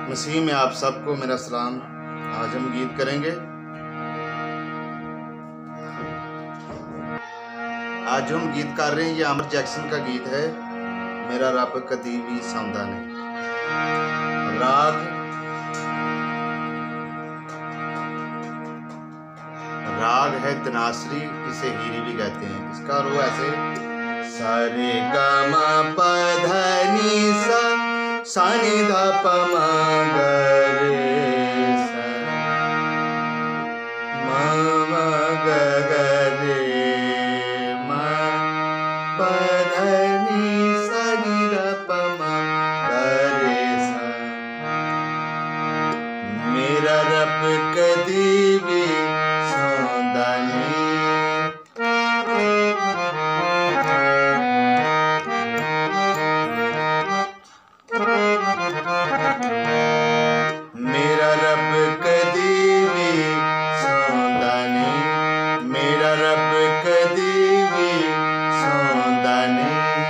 मसीह में आप सबको मेरा सलाम। आज हम गीत करेंगे। आज हम गीत कर रहे हैं, ये अमर जैक्सन का गीत है, मेरा रब कदी भी सौंदा नहीं। राग है तनासरी, इसे हीरी भी कहते हैं। इसका रो ऐसे सारे गा मा पा धा नी सा सा नी धा पा मा गा रे सा मा मा गा गा रे मा पा धा नी सा नी धा पा मा गा रे सा। मेरा रब कदी भी सौंदा नहीं। मेरा रब कदी भी सौंदा नहीं, मेरा रब कदी भी सौंदा नहीं।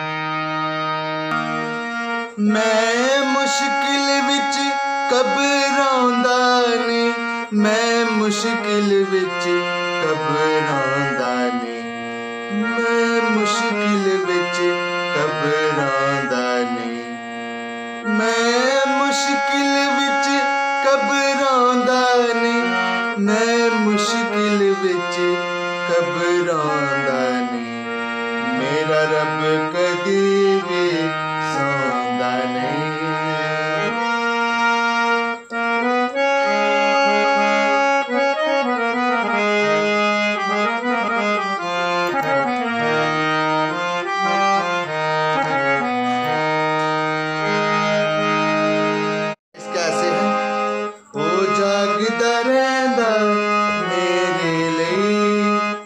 मैं मुश्किल विच घबराउंदा नहीं, मैं मुश्किल विच घबराउंदा नहीं, मैं मुश्किल विच घबराउंदा नहीं। मैं मुश्किल विच घबराउंदा नहीं, मैं मुश्किल विच घबराउंदा नहीं। मेरा रब कदी भी सौंदा नहीं। जागदा रहिंदा मेरे लिए,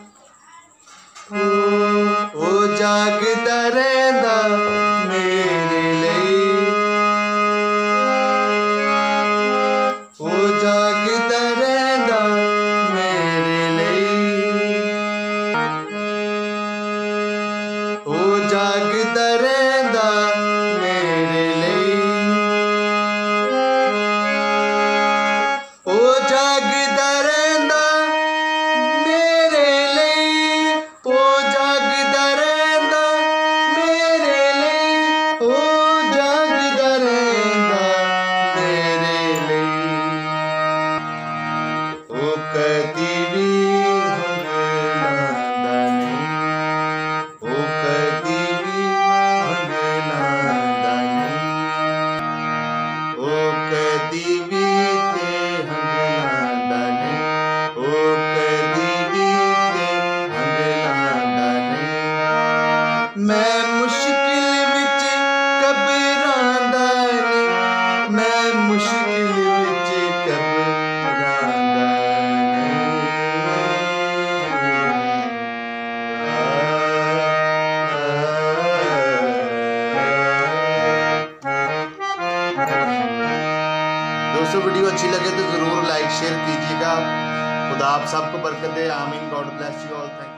ओ जागदा रहिंदा मेरे लिए, ओ जागदा रहिंदा मेरे लिए, ओ जागदा रहिंदा मेरे लिए, ओ जागदा रहिंदा मेरे लिए, ओ जागदा रहिंदा मेरे लिए, ओ जागदा रहिंदा मेरे लिए। ओ कदी भी हंगलांदा नहीं, ओ कदी भी हंगलांदा नहीं, ओ कदी भी हंगलांदा नहीं, ओ कदी भी हंगलांदा नहीं। मैं मुश्किल विच घबरांदा नहीं, मैं मुश्किल विच घबरांदा नहीं। दोस्तों, वीडियो अच्छी लगे तो ज़रूर लाइक शेयर कीजिएगा। खुदा आप सबको बरकत दे। आमीन। God bless you all. Thank you.